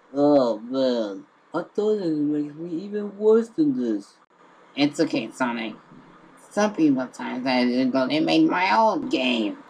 Oh man, I thought it makes me even worse than this. It's okay, Sonic. Some people tell that they make my own game.